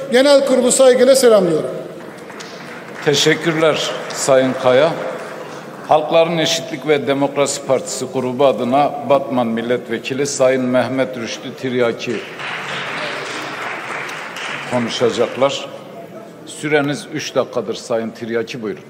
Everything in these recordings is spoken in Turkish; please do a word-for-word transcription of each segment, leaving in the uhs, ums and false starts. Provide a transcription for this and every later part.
genel kurulu saygıyla selamlıyorum. Teşekkürler Sayın Kaya. Halkların Eşitlik ve Demokrasi Partisi grubu adına Batman Milletvekili Sayın Mehmet Rüştü Tiryaki konuşacaklar. Süreniz üç dakikadır Sayın Tiryaki, buyurun.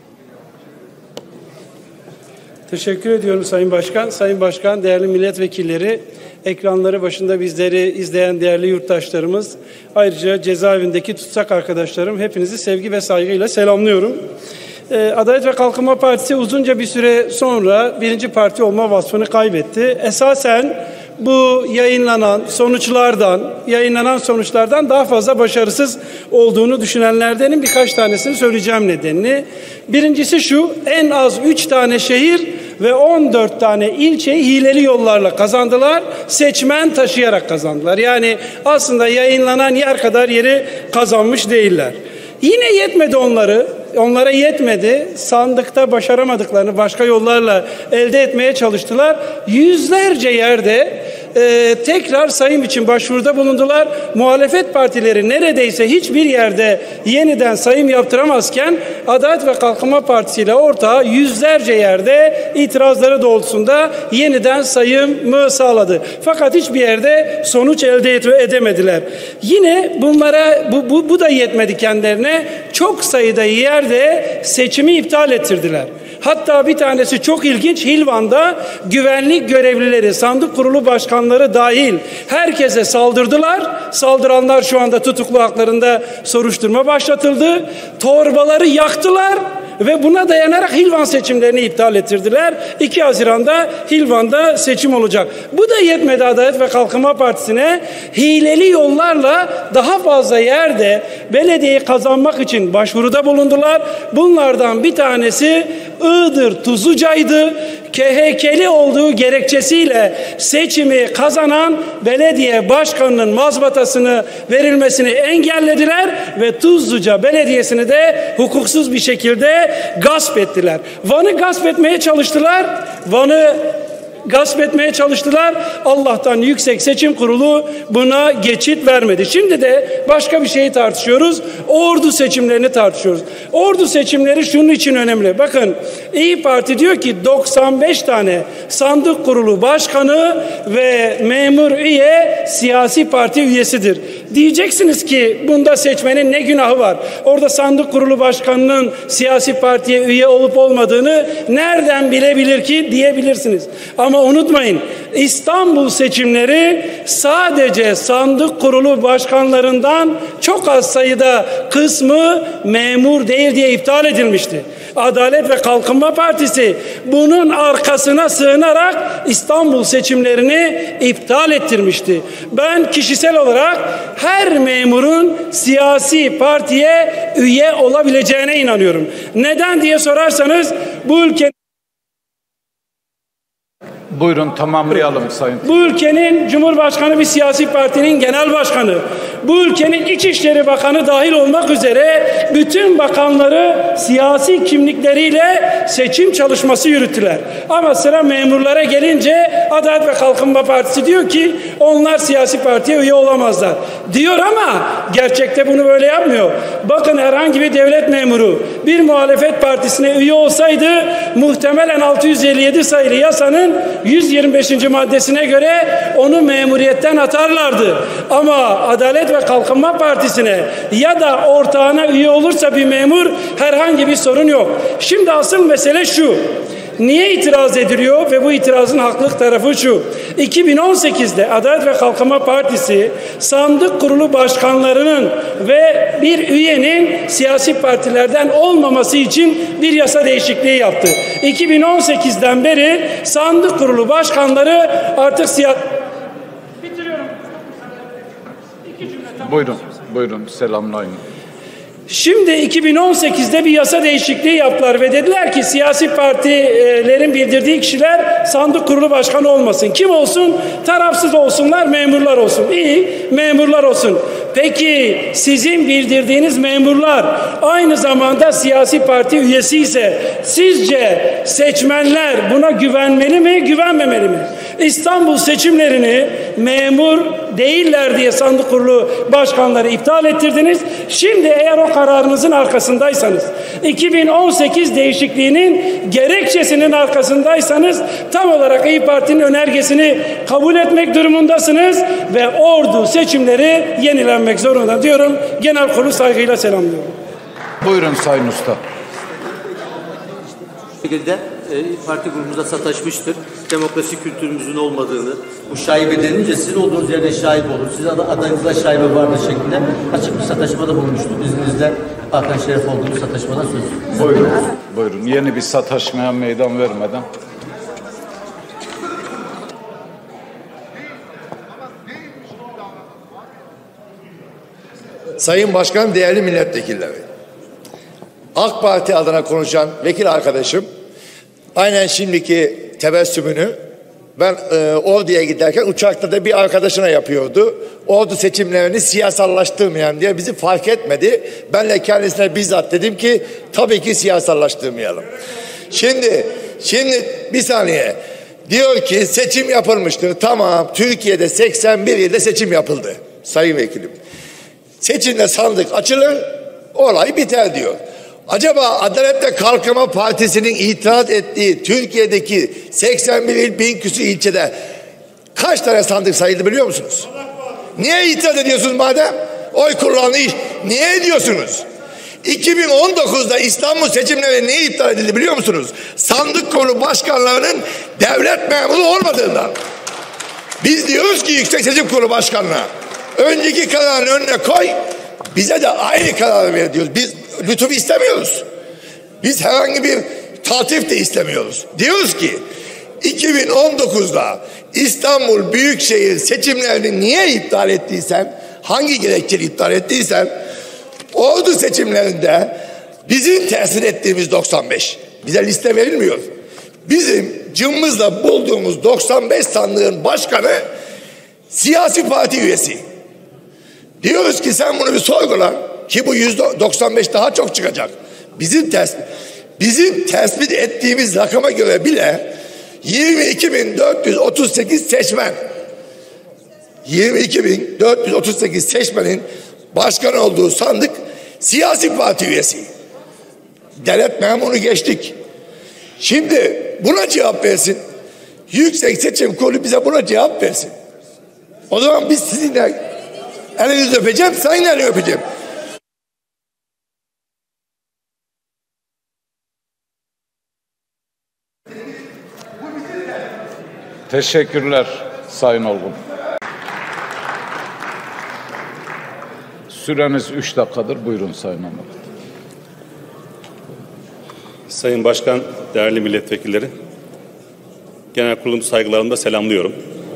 Teşekkür ediyorum Sayın Başkan. Sayın Başkan, değerli milletvekilleri, ekranları başında bizleri izleyen değerli yurttaşlarımız, ayrıca cezaevindeki tutsak arkadaşlarım, hepinizi sevgi ve saygıyla selamlıyorum. Ee, Adalet ve Kalkınma Partisi uzunca bir süre sonra birinci parti olma vasfını kaybetti. Esasen bu yayınlanan sonuçlardan, yayınlanan sonuçlardan daha fazla başarısız olduğunu düşünenlerdenim. Birkaç tanesini söyleyeceğim nedenini. Birincisi şu: en az üç tane şehir ve on dört tane ilçeyi hileli yollarla kazandılar. Seçmen taşıyarak kazandılar. Yani aslında yayınlanan yer kadar yeri kazanmış değiller. Yine yetmedi onları. Onlara yetmedi. Sandıkta başaramadıklarını başka yollarla elde etmeye çalıştılar. Yüzlerce yerde e, tekrar sayım için başvuruda bulundular. Muhalefet partileri neredeyse hiçbir yerde yeniden sayım yaptıramazken Adalet ve Kalkınma Partisi ile ortağı yüzlerce yerde itirazları doğrultusunda yeniden sayımı sağladı. Fakat hiçbir yerde sonuç elde edemediler. Yine bunlara bu, bu, bu da yetmedi kendilerine. Çok sayıda yer de seçimi iptal ettirdiler. Hatta bir tanesi çok ilginç: Hilvan'da güvenlik görevlileri, sandık kurulu başkanları dahil herkese saldırdılar. Saldıranlar şu anda tutuklu, haklarında soruşturma başlatıldı. Torbaları yaktılar ve buna dayanarak Hilvan seçimlerini iptal ettirdiler. iki Haziran'da Hilvan'da seçim olacak. Bu da yetmedi Adalet ve Kalkınma Partisi'ne. Hileli yollarla daha fazla yerde belediyeyi kazanmak için başvuruda bulundular. Bunlardan bir tanesi Iğdır Tuzluca'ydı. K H K'li olduğu gerekçesiyle seçimi kazanan belediye başkanının mazbatasını verilmesini engellediler ve Tuzluca Belediyesi'ni de hukuksuz bir şekilde gasp ettiler. Van'ı gasp etmeye çalıştılar. Van'ı gasp etmeye çalıştılar. Allah'tan Yüksek Seçim Kurulu buna geçit vermedi. Şimdi de başka bir şeyi tartışıyoruz. Ordu seçimlerini tartışıyoruz. Ordu seçimleri şunun için önemli. Bakın, İYİ Parti diyor ki doksan beş tane sandık kurulu başkanı ve memur üye siyasi parti üyesidir. Diyeceksiniz ki bunda seçmenin ne günahı var? Orada sandık kurulu başkanının siyasi partiye üye olup olmadığını nereden bilebilir ki diyebilirsiniz. Ama unutmayın, İstanbul seçimleri sadece sandık kurulu başkanlarından çok az sayıda kısmı memur değil diye iptal edilmişti. Adalet ve Kalkınma Partisi bunun arkasına sığınarak İstanbul seçimlerini iptal ettirmişti. Ben kişisel olarak her memurun siyasi partiye üye olabileceğine inanıyorum. Neden diye sorarsanız, bu ülkenin Buyurun, tamamlayalım Sayın. Bu ülkenin Cumhurbaşkanı bir siyasi partinin genel başkanı. Bu ülkenin İçişleri Bakanı dahil olmak üzere bütün bakanları siyasi kimlikleriyle seçim çalışması yürüttüler. Ama sıra memurlara gelince Adalet ve Kalkınma Partisi diyor ki onlar siyasi partiye üye olamazlar diyor, ama gerçekte bunu böyle yapmıyor. Bakın, herhangi bir devlet memuru bir muhalefet partisine üye olsaydı muhtemelen altı yüz elli yedi sayılı yasanın yüz yirmi beşinci maddesine göre onu memuriyetten atarlardı. Ama Adalet ve Kalkınma Partisi'ne ya da ortağına üye olursa bir memur herhangi bir sorun yok. Şimdi asıl mesele şu: niye itiraz ediliyor ve bu itirazın haklı tarafı şu: iki bin on sekizde Adalet ve Kalkınma Partisi sandık kurulu başkanlarının ve bir üyenin siyasi partilerden olmaması için bir yasa değişikliği yaptı. iki bin on sekizden beri sandık kurulu başkanları artık siyasi... Bitiriyorum. İki cümle, tamam. Buyurun, buyurun selamlayın. Şimdi iki bin on sekizde bir yasa değişikliği yaptılar ve dediler ki siyasi partilerin bildirdiği kişiler sandık kurulu başkanı olmasın. Kim olsun? Tarafsız olsunlar, memurlar olsun. İyi, memurlar olsun. Peki sizin bildirdiğiniz memurlar aynı zamanda siyasi parti üyesi ise sizce seçmenler buna güvenmeli mi, güvenmemeli mi? İstanbul seçimlerini memur değiller diye sandık kurulu başkanları iptal ettirdiniz. Şimdi eğer o kararınızın arkasındaysanız, iki bin on sekiz değişikliğinin gerekçesinin arkasındaysanız tam olarak İYİ Parti'nin önergesini kabul etmek durumundasınız ve Ordu seçimleri yenilenmek zorunda diyorum. Genel kurulu saygıyla selamlıyorum. Buyurun Sayın Usta. Bu şekilde e, parti grubumuzda sataşmıştır. Demokrasi kültürümüzün olmadığını, bu şaibe denince sizin olduğunuz yerde şaibe olur. Sizin ad adayınızda şaibe vardır şeklinde açık bir sataşmada bulunmuştu. İzninizle Hakan Şeref olduğumuz sataşmadan söz. Buyurun. Buyurun. Yeni bir sataşmaya meydan vermeden. Sayın Başkan, değerli milletvekilleri. AK Parti adına konuşan vekil arkadaşım aynen şimdiki tebessümünü ben e, Ordu'ya giderken uçakta da bir arkadaşına yapıyordu. Ordu seçimlerini siyasallaştırmayan diye bizi fark etmedi. Ben de kendisine bizzat dedim ki tabii ki siyasallaştırmayalım. Şimdi şimdi bir saniye diyor ki seçim yapılmıştır. Tamam, Türkiye'de seksen bir ilde seçim yapıldı sayın vekilim. Seçimde sandık açılır, olay biter diyor. Acaba Adalet ve Kalkınma Partisi'nin itiraz ettiği Türkiye'deki seksen bir il, bin küsur ilçede kaç tane sandık sayıldı biliyor musunuz? Niye itiraz ediyorsunuz madem? Oy kullandığı iş. Niye ediyorsunuz? iki bin on dokuzda İstanbul seçimleri niye iptal edildi biliyor musunuz? Sandık kurulu başkanlarının devlet memuru olmadığından. Biz diyoruz ki Yüksek Seçim Kurulu Başkanı'na önceki kararın önüne koy, bize de aynı kararı ver diyoruz. Biz lütuf istemiyoruz. Biz herhangi bir tatif de istemiyoruz. Diyoruz ki iki bin on dokuzda İstanbul Büyükşehir seçimlerini niye iptal ettiysen, hangi gerekçeyle iptal ettiysen, Ordu seçimlerinde bizim tesir ettiğimiz doksan beş, bize liste verilmiyor. Bizim cımbızla bulduğumuz doksan beş sandığın başkanı siyasi parti üyesi. Diyoruz ki sen bunu bir sorgula ki bu yüzde doksan beş daha çok çıkacak. Bizim tespit, bizim tespit ettiğimiz rakama göre bile yirmi iki bin dört yüz otuz sekiz seçmen, yirmi iki bin dört yüz otuz sekiz seçmenin başkan olduğu sandık siyasi parti üyesi. Devlet memuru geçtik. Şimdi buna cevap versin. Yüksek Seçim Kurulu bize buna cevap versin. O zaman biz sizinle elinizi öpeceğim, sayın elini öpeceğim. Teşekkürler Sayın Olgun. Süreniz üç dakikadır. Buyurun Sayın Ahmet. Sayın Başkan, değerli milletvekilleri, genel kurulum saygılarımla selamlıyorum.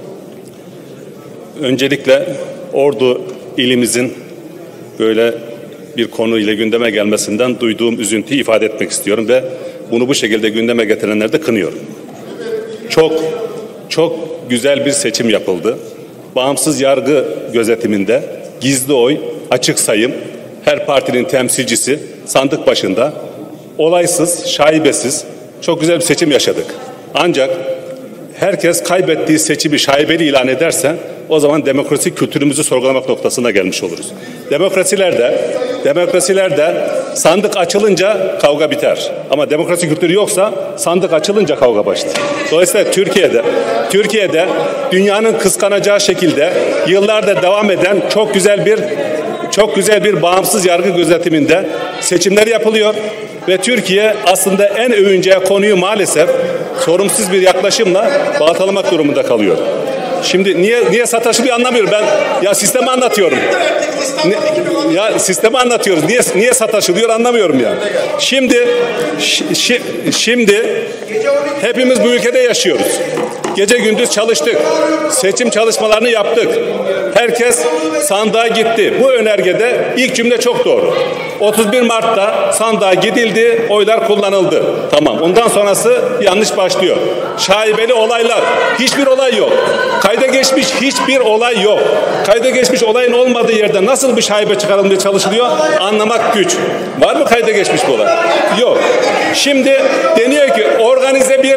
Öncelikle Ordu ilimizin böyle bir konu ile gündeme gelmesinden duyduğum üzüntüyü ifade etmek istiyorum ve bunu bu şekilde gündeme getirenleri de kınıyorum. Çok çok güzel bir seçim yapıldı. Bağımsız yargı gözetiminde gizli oy, açık sayım, her partinin temsilcisi sandık başında olaysız, şaibesiz çok güzel bir seçim yaşadık. Ancak herkes kaybettiği seçimi şaibeli ilan ederse o zaman demokrasi kültürümüzü sorgulamak noktasına gelmiş oluruz. Demokrasilerde, demokrasilerde sandık açılınca kavga biter. Ama demokrasi kültürü yoksa sandık açılınca kavga başlar. Dolayısıyla Türkiye'de, Türkiye'de dünyanın kıskanacağı şekilde yıllardır devam eden çok güzel bir çok güzel bir bağımsız yargı gözetiminde seçimler yapılıyor ve Türkiye aslında en övüneceği konuyu maalesef sorumsuz bir yaklaşımla baltalamak durumunda kalıyor. Şimdi niye niye sataşılıyor anlamıyorum ben. Ya sistemi anlatıyorum. Ne, ya sistemi anlatıyoruz. Niye niye sataşılıyor anlamıyorum ya. Şimdi şi, şimdi hepimiz bu ülkede yaşıyoruz. Gece gündüz çalıştık. Seçim çalışmalarını yaptık. Herkes sandığa gitti. Bu önergede ilk cümle çok doğru. otuz bir Mart'ta sandığa gidildi, oylar kullanıldı. Tamam. Ondan sonrası yanlış başlıyor. Şaibeli olaylar. Hiçbir olay yok. Kayda geçmiş hiçbir olay yok. Kayda geçmiş olayın olmadığı yerde nasıl bir şaibe çıkarılmaya çalışılıyor? Anlamak güç. Var mı kayda geçmiş bu olay? Yok. Şimdi deniyor ki organize bir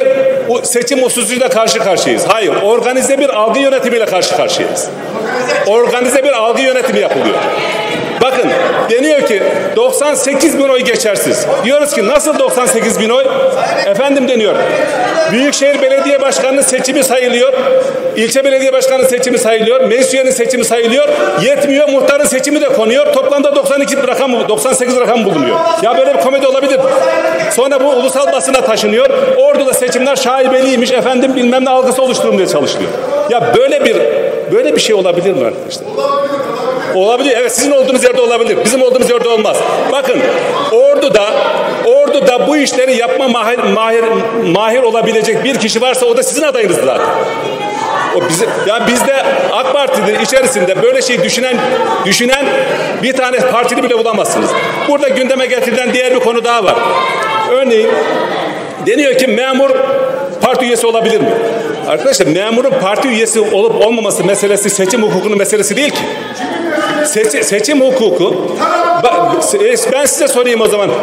o seçim usulsüzlüğüyle karşı karşıyayız. Hayır, organize bir algı yönetimiyle karşı karşıyayız. Organize bir algı yönetimi yapılıyor. Bakın, deniyor ki doksan sekiz bin oy geçersiz. Diyoruz ki nasıl doksan sekiz bin oy? Efendim deniyor. Büyükşehir Belediye Başkanı'nın seçimi sayılıyor. İlçe belediye başkanı seçimi sayılıyor. Meclis üyenin seçimi sayılıyor. Yetmiyor, muhtarın seçimi de konuyor. Toplamda doksan iki rakam, doksan sekiz rakam bulunuyor. Ya böyle bir komedi olabilir. Sonra bu ulusal basına taşınıyor. Ordu'da seçimler şaibeliymiş, efendim bilmem ne algısı oluşturulmaya çalışılıyor. Ya böyle bir böyle bir şey olabilir mi arkadaşlar? Olabilir. Evet, sizin olduğunuz yerde olabilir. Bizim olduğumuz yerde olmaz. Bakın, Ordu'da Ordu'da bu işleri yapma mahir, mahir, mahir olabilecek bir kişi varsa o da sizin adayınız zaten. O bizi, yani bizde AK Parti'nin içerisinde böyle şey düşünen düşünen bir tane partili bile bulamazsınız. Burada gündeme getirilen diğer bir konu daha var. Örneğin deniyor ki memur parti üyesi olabilir mi? Arkadaşlar, memurun parti üyesi olup olmaması meselesi seçim hukukunun meselesi değil ki. Seçim, seçim hukuku, ben size sorayım o zaman.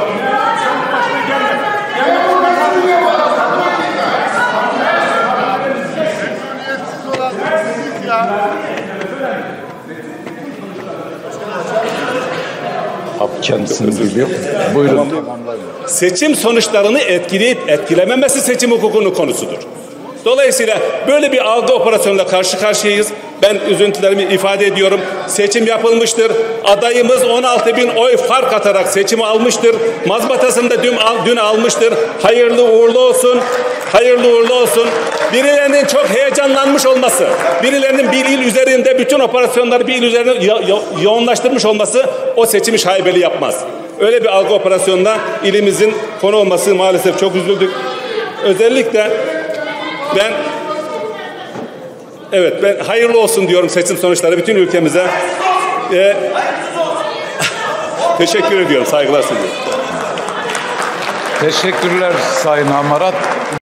Abi kendisini biliyor. Buyurun. Seçim sonuçlarını etkileyip etkilememesi seçim hukukunun konusudur. Dolayısıyla böyle bir algı operasyonuyla karşı karşıyayız. Ben üzüntülerimi ifade ediyorum. Seçim yapılmıştır. Adayımız on altı bin oy fark atarak seçimi almıştır. Mazbatasını da dün, dün almıştır. Hayırlı uğurlu olsun. Hayırlı uğurlu olsun. Birilerinin çok heyecanlanmış olması, birilerinin bir il üzerinde bütün operasyonları bir il üzerinde yo yo yoğunlaştırmış olması o seçimi şaibeli yapmaz. Öyle bir algı operasyonunda ilimizin konu olması maalesef çok üzüldük. Özellikle ben evet ben hayırlı olsun diyorum seçim sonuçları bütün ülkemize. Ee, teşekkür ediyorum. Saygılar sunuyorum. Teşekkürler Sayın Hamarat.